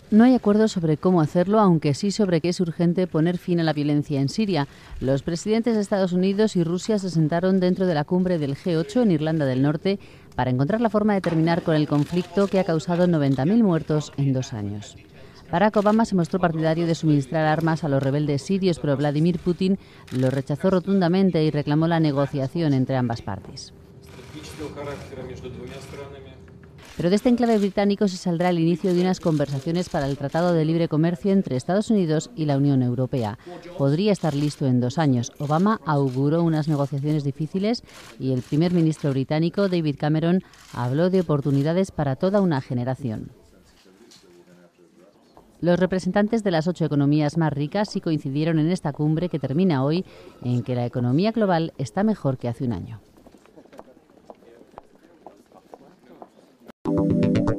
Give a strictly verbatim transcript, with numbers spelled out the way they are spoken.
No hay acuerdo sobre cómo hacerlo, aunque sí sobre que es urgente poner fin a la violencia en Siria. Los presidentes de Estados Unidos y Rusia se sentaron dentro de la cumbre del G ocho en Irlanda del Norte para encontrar la forma de terminar con el conflicto que ha causado noventa mil muertos en dos años. Barack Obama se mostró partidario de suministrar armas a los rebeldes sirios, pero Vladimir Putin lo rechazó rotundamente y reclamó la negociación entre ambas partes. Pero de este enclave británico se saldrá el inicio de unas conversaciones para el Tratado de Libre Comercio entre Estados Unidos y la Unión Europea. Podría estar listo en dos años. Obama auguró unas negociaciones difíciles y el primer ministro británico, David Cameron, habló de oportunidades para toda una generación. Los representantes de las ocho economías más ricas sí coincidieron en esta cumbre que termina hoy en que la economía global está mejor que hace un año.